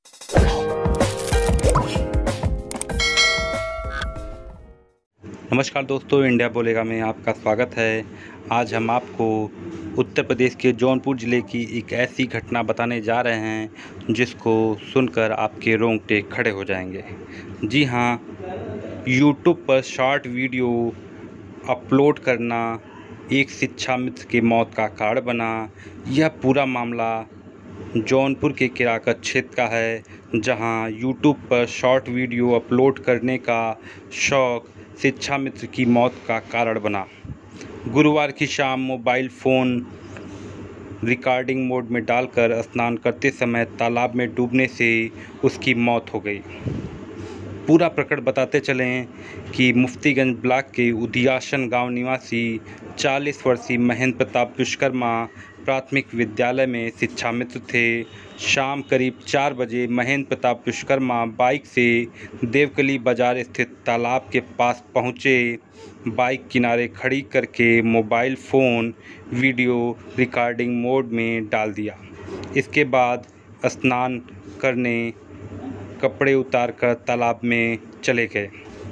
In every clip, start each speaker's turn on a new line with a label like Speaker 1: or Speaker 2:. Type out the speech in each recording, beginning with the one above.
Speaker 1: नमस्कार दोस्तों, इंडिया बोलेगा में आपका स्वागत है। आज हम आपको उत्तर प्रदेश के जौनपुर ज़िले की एक ऐसी घटना बताने जा रहे हैं जिसको सुनकर आपके रोंगटे खड़े हो जाएंगे। जी हाँ, यूट्यूब पर शॉर्ट वीडियो अपलोड करना एक शिक्षा मित्र की मौत का कारण बना। यह पूरा मामला जौनपुर के किराकत क्षेत्र का है, जहां यूट्यूब पर शॉर्ट वीडियो अपलोड करने का शौक शिक्षा मित्र की मौत का कारण बना। गुरुवार की शाम मोबाइल फ़ोन रिकॉर्डिंग मोड में डालकर स्नान करते समय तालाब में डूबने से उसकी मौत हो गई। पूरा प्रकरण बताते चलें कि मुफ्तीगंज ब्लॉक के उदियासन गांव निवासी 40 वर्षीय महेंद्र प्रताप विश्वकर्मा प्राथमिक विद्यालय में शिक्षा मित्र थे। शाम करीब 4 बजे महेंद्र प्रताप विश्वकर्मा बाइक से देवकली बाजार स्थित तालाब के पास पहुंचे। बाइक किनारे खड़ी करके mobile phone video recording mode में डाल दिया। इसके बाद स्नान करने कपड़े उतारकर तालाब में चले गए।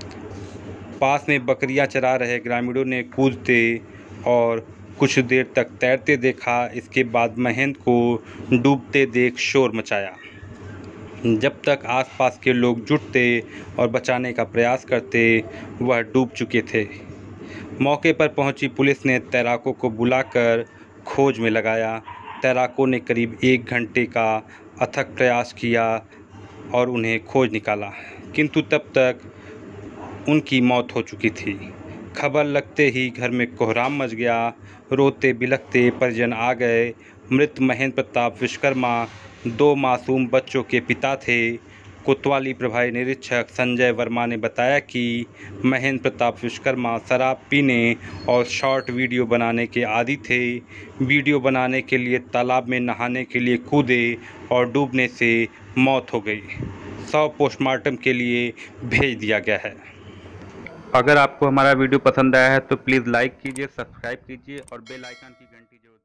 Speaker 1: पास में बकरियां चरा रहे ग्रामीणों ने कूदते और कुछ देर तक तैरते देखा। इसके बाद महेंद्र को डूबते देख शोर मचाया। जब तक आसपास के लोग जुटते और बचाने का प्रयास करते, वह डूब चुके थे। मौके पर पहुंची पुलिस ने तैराकों को बुलाकर खोज में लगाया। तैराकों ने करीब 1 घंटे का अथक प्रयास किया और उन्हें खोज निकाला, किंतु तब तक उनकी मौत हो चुकी थी। खबर लगते ही घर में कोहराम मच गया। रोते बिलखते परिजन आ गए। मृत महेंद्र प्रताप विश्वकर्मा 2 मासूम बच्चों के पिता थे। कोतवाली प्रभारी निरीक्षक संजय वर्मा ने बताया कि महेंद्र प्रताप विश्वकर्मा शराब पीने और शॉर्ट वीडियो बनाने के आदी थे। वीडियो बनाने के लिए तालाब में नहाने के लिए कूदे और डूबने से मौत हो गई। शव पोस्टमार्टम के लिए भेज दिया गया है। अगर आपको हमारा वीडियो पसंद आया है तो प्लीज़ लाइक कीजिए, सब्सक्राइब कीजिए और बेल आइकन की घंटी जरूर